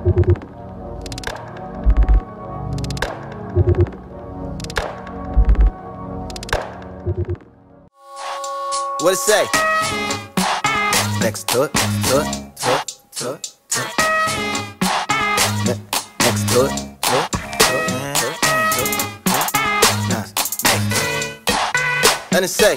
What it say? Next to it, to it, to it, to it, to it. Next to it, to it, to it, to it, to it. Let it say,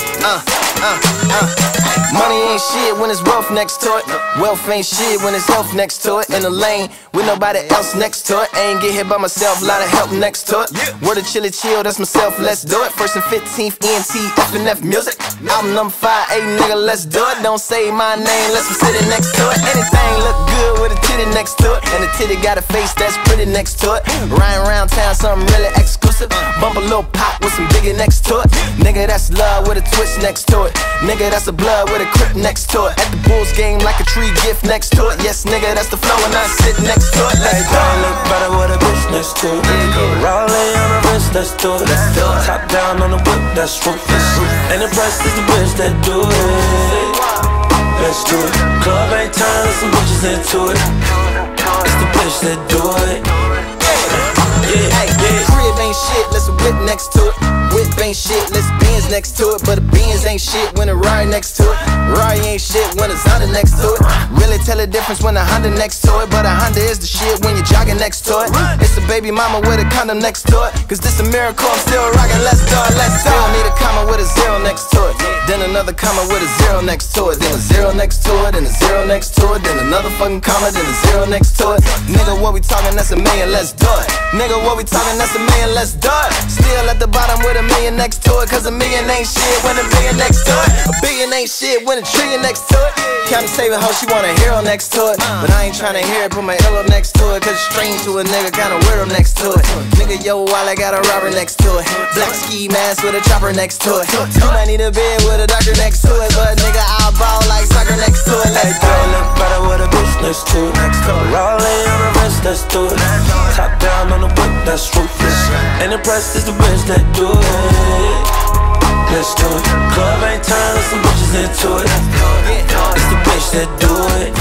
money ain't shit when it's wealth next to it. Wealth ain't shit when it's health next to it. In the lane with nobody else next to it. Ain't get hit by myself, lot of help next to it. Word of chilly chill, that's myself, let's do it. First and 15th, ENT, F&F music. Album number 5, 8 nigga, let's do it. Don't say my name unless I'm sitting next to it. Anything look good with a titty next to it. And the titty got a face that's pretty next to it. Riding around town, something really exclusive. Bump a little pop with some biggie next to it. Nigga, that's love with a twist next to it. Nigga, that's a blood with a crip next to it. At the Bulls game like a tree gift next to it. Yes, nigga, that's the flow and I sit next to it. Let's go. Look better with a bitch next to it. Rolling on the wrist, let's do it. Top down on the whip, that's ruthless. And the breast is the bitch that do it. Let's do it. Club ain't turning some bitches into it. It's the bitch that do it. Crib ain't shit, let's a whip next to it. Whip ain't shit, let's Benz next to it. But a Benz ain't shit when a Rari next to it. Rari ain't shit when a Honda next to it. Really tell the difference when a Honda next to it. But a Honda is the shit when you're jogging next to it. It's a baby mama with a condom next to it. Cause this a miracle, I'm still rocking, let's do it, let's do it. Need a comma with a 0 next to it. Then another comma with a 0 next to it. Then a 0 next to it, and a 0 next to it. Then another fucking comma, then a 0 next to it. Nigga, what we talking, that's a million, let's do it. Nigga, what we talking, that's a million, let's do it. Still at the bottom with a million next to it. Cause a million ain't shit when a billion next to it. A billion ain't shit when a trillion next to it. County saving hoe, she want a hero next to it. But I ain't tryna hear it, put my elo next to it. Cause it's strange to a nigga, kinda weirdo next to it. Nigga, yo, while I got a robber next to it. Black ski mask with a chopper next to it. You might need a bed with a doctor next to it. But nigga, I'll ball like soccer next to it. Let's go. Look better with a bitch next to it. Rolling on the wrist, let's do it. Top down on the whip, that's ruthless. And the breast is the bitch that do it. Let's do it. Club ain't turning some bitches into it. It's the bitch that do it.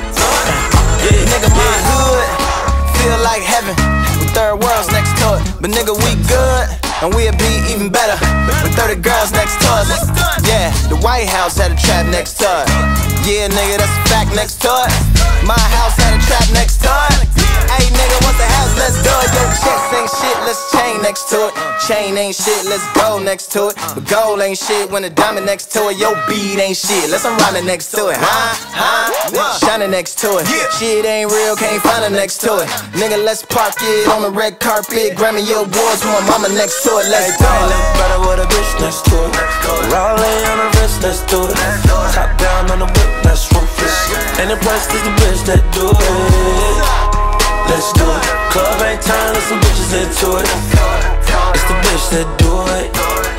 Nigga, my hood feel like heaven with third worlds next to it. But nigga, we good, and we'll be even better with 30 girls next to us. Yeah, the White House had a trap next to it. Yeah, nigga, that's a fact next to it. My house had a trap next to it. Hey, nigga, what's the house? Let's do it. Yo, checks ain't shit, let's chain next to it. Chain ain't shit, let's go next to it. But gold ain't shit when the diamond next to it. Yo, beat ain't shit, let's rhyming next to it. Shining next to it. Shit ain't real, can't find it next to it. Nigga, let's park it on the red carpet. Grammy awards with my mama next to it. Let's do it. Look better with a bitch next to it. Rolling on the wrist, let's do it. Top down on the whip, that's ruthless. And the breast is the bitch that do it. Let's do it. Club ain't turning some bitches into it. It's the bitch that do it.